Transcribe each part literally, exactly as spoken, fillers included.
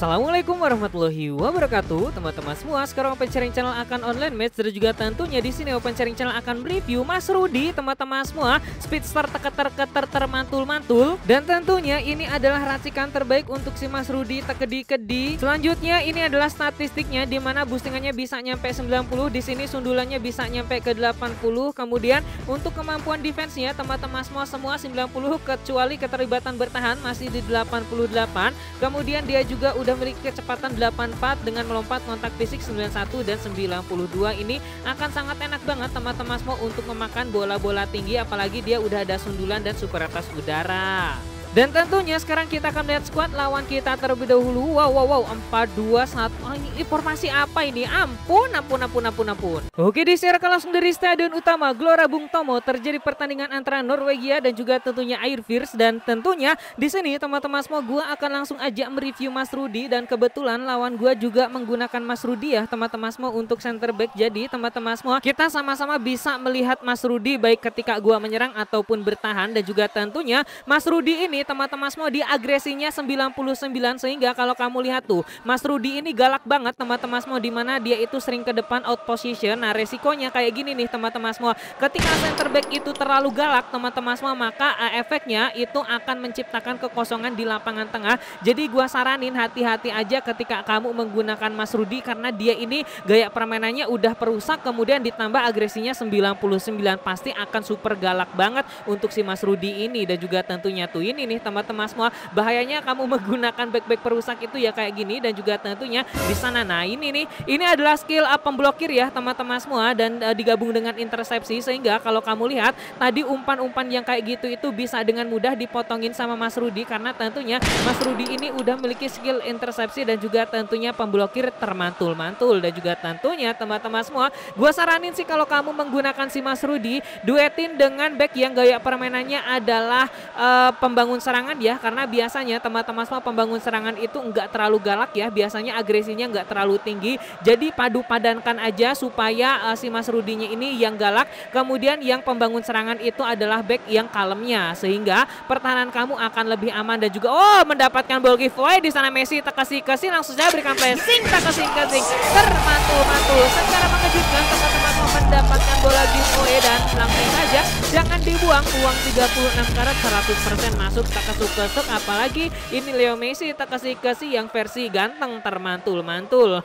Assalamualaikum warahmatullahi wabarakatuh, teman-teman semua. Sekarang Open Sharing Channel akan online match dan juga tentunya di sini Open Sharing Channel akan review Mas Rudy, teman-teman semua. Speedster teketer-keter termantul-mantul dan tentunya ini adalah racikan terbaik untuk si Mas Rudy tekedi-kedi. Selanjutnya ini adalah statistiknya di mana boostingannya bisa nyampe sembilan puluh, di sini sundulannya bisa nyampe ke delapan puluh. Kemudian untuk kemampuan defense-nya teman-teman semua semua sembilan puluh kecuali keterlibatan bertahan masih di delapan puluh delapan. Kemudian dia juga udah memiliki kecepatan delapan puluh empat dengan melompat kontak fisik sembilan puluh satu dan sembilan puluh dua. Ini akan sangat enak banget teman-teman semua untuk memakan bola-bola tinggi, apalagi dia udah ada sundulan dan super atas udara. Dan tentunya sekarang kita akan melihat squad lawan kita terlebih dahulu. Wow wow wow empat dua satu. Oh, ini informasi apa ini? Ampun ampun ampun ampun ampun. Oke, disiarkan langsung dari Stadion Utama Gelora Bung Tomo terjadi pertandingan antara Norwegia dan juga tentunya Air Fierce. Dan tentunya di sini teman-teman semua gua akan langsung aja mereview Mas Rudy, dan kebetulan lawan gua juga menggunakan Mas Rudy ya teman-teman semua untuk center back. Jadi teman-teman semua kita sama-sama bisa melihat Mas Rudy baik ketika gua menyerang ataupun bertahan. Dan juga tentunya Mas Rudy ini teman-teman semua di agresinya sembilan puluh sembilan, sehingga kalau kamu lihat tuh Mas Rudy ini galak banget teman-teman semua, dimana dia itu sering ke depan out position. Nah resikonya kayak gini nih teman-teman semua, ketika center back itu terlalu galak teman-teman semua, maka uh, efeknya itu akan menciptakan kekosongan di lapangan tengah. Jadi gua saranin hati-hati aja ketika kamu menggunakan Mas Rudy, karena dia ini gaya permainannya udah perusak, kemudian ditambah agresinya sembilan puluh sembilan, pasti akan super galak banget untuk si Mas Rudy ini. Dan juga tentunya tuh ini nih teman-teman semua, bahayanya kamu menggunakan back-back perusak itu ya kayak gini. Dan juga tentunya di sana, nah ini nih, ini adalah skill up pemblokir ya teman-teman semua, dan uh, digabung dengan intercepsi, sehingga kalau kamu lihat tadi umpan-umpan yang kayak gitu itu bisa dengan mudah dipotongin sama Mas Rudy, karena tentunya Mas Rudy ini udah memiliki skill intercepsi dan juga tentunya pemblokir termantul-mantul. Dan juga tentunya teman-teman semua, gua saranin sih kalau kamu menggunakan si Mas Rudy, duetin dengan back yang gaya permainannya adalah uh, pembangun serangan ya, karena biasanya teman-teman semua pembangun serangan itu enggak terlalu galak ya, biasanya agresinya enggak terlalu tinggi. Jadi padu padankan aja supaya uh, si Mas Rudy-nya ini yang galak, kemudian yang pembangun serangan itu adalah back yang kalemnya, sehingga pertahanan kamu akan lebih aman. Dan juga oh, mendapatkan ball giveaway di sana. Messi tak kasih kasih langsung saja berikan pressing, tak kasih kasih termantul-mantul secara mengejutkan teman-teman mendapatkan bola giveaway, dan langsung saja jangan dibuang uang tiga puluh enam karat seratus persen masuk tak kesuk-kesuk, apalagi ini Leo Messi tak kasih kasih yang versi ganteng termantul-mantul.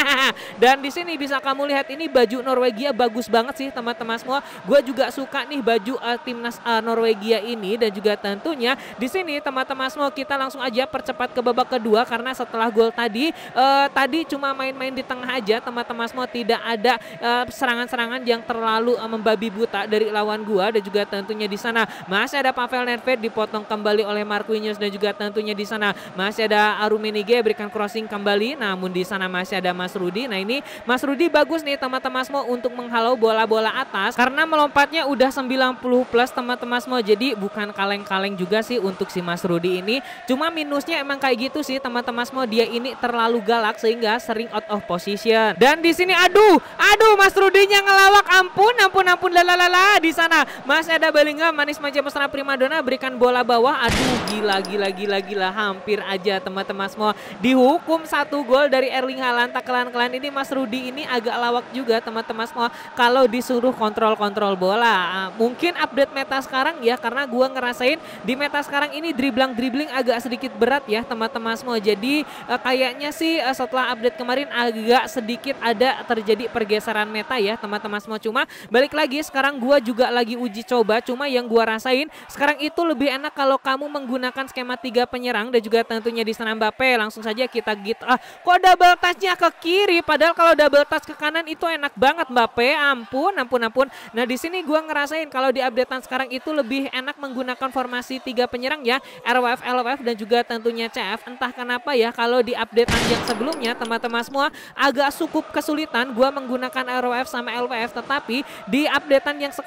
Dan di sini bisa kamu lihat ini baju Norwegia bagus banget sih teman-teman semua. Gue juga suka nih baju uh, timnas uh, Norwegia ini. Dan juga tentunya di sini teman-teman semua kita langsung aja percepat ke babak kedua, karena setelah gol tadi uh, tadi cuma main-main di tengah aja teman-teman semua, tidak ada uh, serangan-serangan yang terlalu uh, membabi buta dari lawan gua. Dan juga tentunya di sana masih ada Pavel Nedved dipotong kembali oleh Marquinhos. Dan juga tentunya di sana masih ada Rummenigge berikan crossing kembali, namun di sana masih ada Mas Rudy. Nah ini Mas Rudy bagus nih teman-teman semua untuk menghalau bola-bola atas, karena melompatnya udah sembilan puluh plus teman-teman semua. Jadi bukan kaleng-kaleng juga sih untuk si Mas Rudy ini, cuma minusnya emang kayak gitu sih teman-teman semua, dia ini terlalu galak sehingga sering out of position. Dan di sini aduh aduh Mas Rudy-nya ngelawak, ampun ampun ampun lalalala. Di sana masih ada Bellingham manis manja mesra primadona berikan bola bawah. Aduh gila gila gila gila, hampir aja teman-teman semua dihukum satu gol dari Erling Haaland. Tak kelan-kelan ini Mas Rudy ini agak lawak juga teman-teman semua kalau disuruh kontrol-kontrol bola. Uh, mungkin update meta sekarang ya, karena gua ngerasain di meta sekarang ini dribbling-dribbling agak sedikit berat ya teman-teman semua. Jadi uh, kayaknya sih uh, setelah update kemarin agak sedikit ada terjadi pergeseran meta ya teman-teman semua. Cuma balik lagi sekarang gua juga lagi uji coba, cuma yang gua rasain sekarang itu lebih enak kalau kamu menggunakan skema tiga penyerang. Dan juga tentunya di sana Mbappe langsung saja kita gitu. Ah, kok double touchnya ke kiri, padahal kalau double touch ke kanan itu enak banget Mbappe. Ampun ampun ampun. Nah di sini gua ngerasain kalau di updatean sekarang itu lebih enak menggunakan formasi tiga penyerang ya, R W F, L W F dan juga tentunya C F. Entah kenapa ya kalau di updatean yang sebelumnya teman-teman semua agak cukup kesulitan gua menggunakan R W F sama L W F, tetapi di updatean yang sekarang gua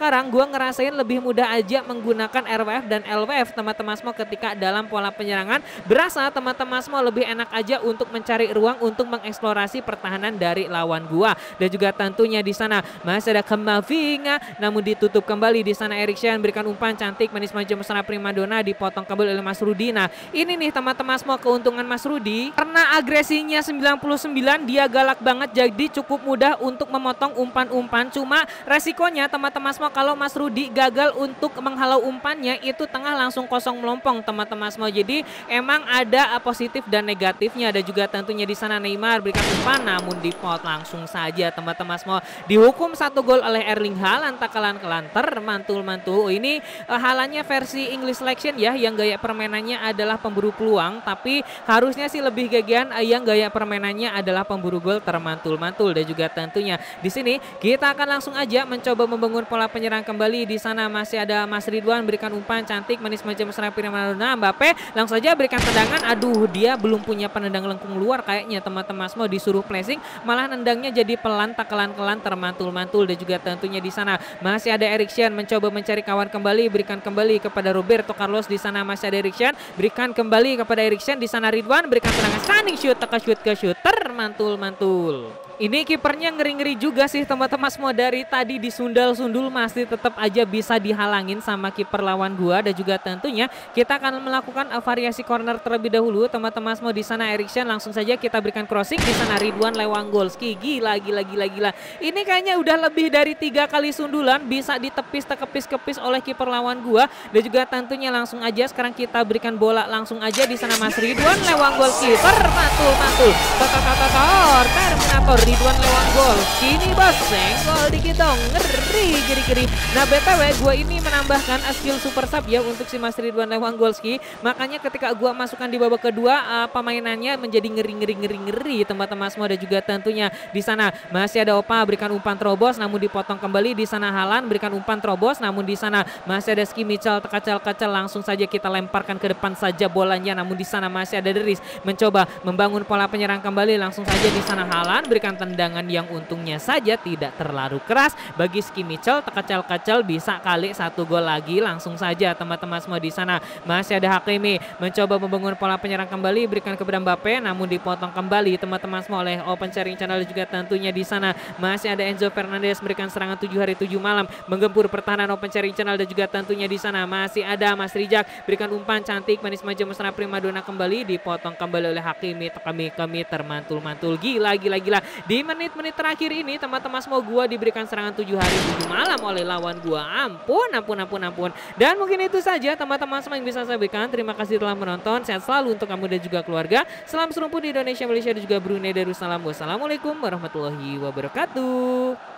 ngerasain lebih mudah aja menggunakan R W F dan L W F teman-teman semua ketika dalam pola penyerangan. Berasa teman-teman semua lebih enak aja untuk mencari ruang untuk mengeksplorasi pertahanan dari lawan gua. Dan juga tentunya di sana masih ada Kamavinga, namun ditutup kembali di sana Eriksen berikan umpan cantik manis maju mesra primadona, dipotong kembali oleh Mas Rudi. Nah, ini nih teman-teman semua keuntungan Mas Rudi karena agresinya sembilan puluh sembilan, dia galak banget jadi cukup mudah untuk memotong umpan-umpan. Cuma resikonya teman-teman semua kalau Mas Rudi gagal untuk menghalau umpannya itu tengah langsung kosong melompong teman-teman semua. Jadi emang ada positif dan negatifnya. Ada juga tentunya di sana Neymar berikan umpan namun dipot langsung saja teman-teman semua. Dihukum satu gol oleh Erling Haaland, takalan kelanter mantul-mantul. Oh, ini uh, Haalandnya versi English selection ya, yang gaya permainannya adalah pemburu peluang, tapi harusnya sih lebih gagian uh, yang gaya permainannya adalah pemburu gol termantul-mantul. Dan juga tentunya di sini kita akan langsung aja mencoba membangun pola penyerang kembali. Di sana masih ada Mas Ridwan berikan umpan cantik manis macam mesra primadona. Mbappe langsung saja berikan tendangan. Aduh, dia belum punya penendang lengkung luar kayaknya teman-teman semua, disuruh placing malah nendangnya jadi pelan, takalan-kelan termantul-mantul. Dan juga tentunya di sana masih ada Eriksen mencoba mencari kawan kembali, berikan kembali kepada Roberto Carlos. Di sana masih ada Eriksen berikan kembali kepada Eriksen. Di sana Ridwan berikan tendangan stunning shoot, teka shoot ke shoot termantul-mantul. Ini kipernya ngeri-ngeri juga sih teman-teman semua, dari tadi disundal-sundul masih tetap aja bisa dihalangin sama kiper lawan gua. Dan juga tentunya kita akan melakukan variasi corner terlebih dahulu teman-teman semua. Di sana Eriksen langsung saja kita berikan crossing. Di sana Ridwan Lewandowski gila gila gila gila. Ini kayaknya udah lebih dari tiga kali sundulan bisa ditepis tekepis-kepis oleh kiper lawan gua. Dan juga tentunya langsung aja sekarang kita berikan bola langsung aja di sana Mas Ridwan Lewandowski termantul-mantul. Terminator Terminator Ridwan Lewandowski ini bos, senggol dikit dong, ngeri geri-geri. Nah B T W gue ini menambahkan skill super sub ya untuk si Mas Ridwan Lewandowski, makanya ketika gue masukkan di babak kedua uh, pemainannya menjadi ngeri-ngeri-ngeri-ngeri teman-teman semua. Dan juga tentunya di sana masih ada Opa berikan umpan terobos namun dipotong kembali. Di sana Haaland berikan umpan terobos namun di sana masih ada Ski Mitchell kacel-kacel, langsung saja kita lemparkan ke depan saja bolanya. Namun di sana masih ada Deris mencoba membangun pola penyerang kembali, langsung saja di sana Haaland berikan tendangan yang untungnya saja tidak terlalu keras bagi Ski Mitchell, tekacel-kacel bisa kali satu gol lagi langsung saja teman-teman semua. Di sana masih ada Hakimi mencoba membangun pola penyerang kembali, berikan kepada Mbappe namun dipotong kembali teman-teman semua oleh Open Sharing Channel. Juga tentunya di sana masih ada Enzo Fernandez berikan serangan tujuh hari tujuh malam menggempur pertahanan Open Sharing Channel. Dan juga tentunya di sana masih ada Mas Rijak berikan umpan cantik manis maju mesra primadona kembali, dipotong kembali oleh Hakimi. Kami kami termantul-mantul gila gila gila. Di menit-menit terakhir ini teman-teman semua gua diberikan serangan tujuh hari tujuh malam oleh lawan gua. Ampun, ampun, ampun, ampun. Dan mungkin itu saja teman-teman semua yang bisa saya berikan. Terima kasih telah menonton. Sehat selalu untuk kamu dan juga keluarga. Salam serumpun di Indonesia, Malaysia dan juga Brunei Darussalam. Wassalamualaikum warahmatullahi wabarakatuh.